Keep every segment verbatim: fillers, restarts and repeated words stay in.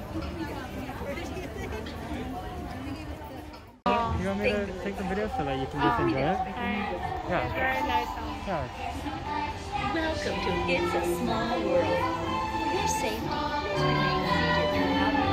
You want me to take the video so that you can just enjoy it? Yeah. Very nice. Yeah. Welcome to It's a Small World. For your safety, please remain seated throughout the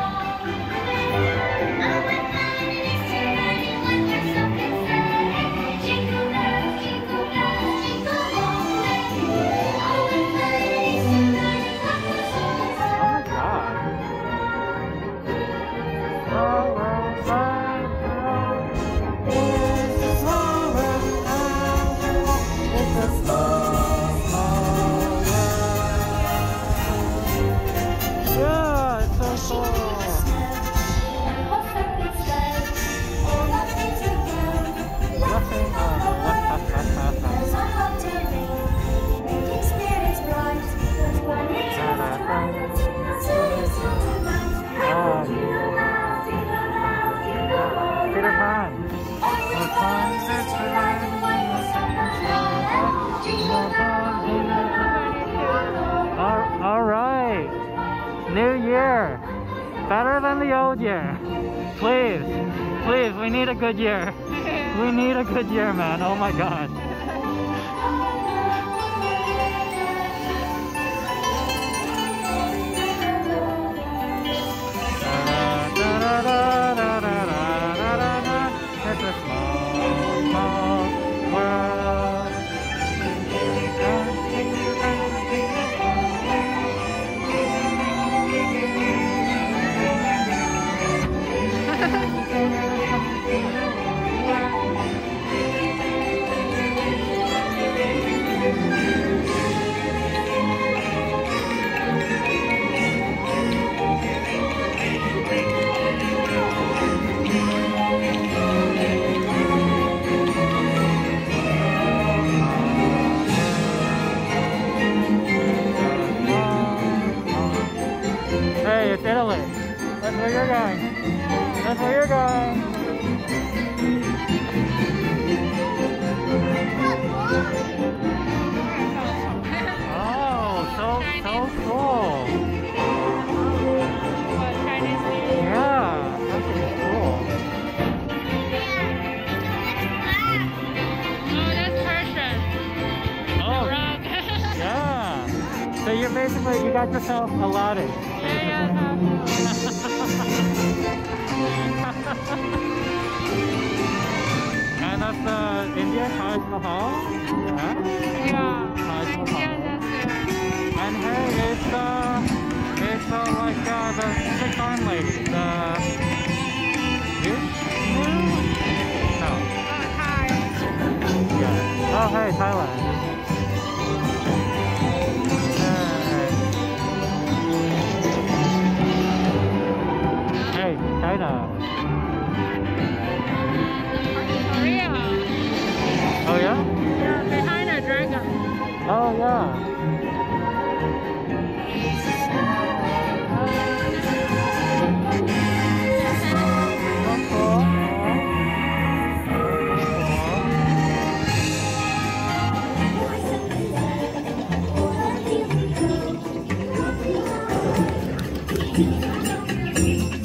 New year! Better than the old year. Please, please, we need a good year. We need a good year, man. Oh my god. It's a small, small world. Hey, it's Italy. That's where you're going. That's where you're going. Oh, so so cool. Yeah, that's pretty cool. Oh, that's Persian. Oh, yeah. So you're basically, you got yourself a latte. And that's the India Taj Mahal. Yeah. Yeah. Taj Mahal. Yeah, that's it. And hey, it's uh, it's uh, like uh, the six-armed lady. The Vishnu? No. Oh, Thai. Yeah. Oh, hey, Thailand. Hey, China. Korea. Oh yeah? Yeah, behind a dragon. Oh yeah. Thank you.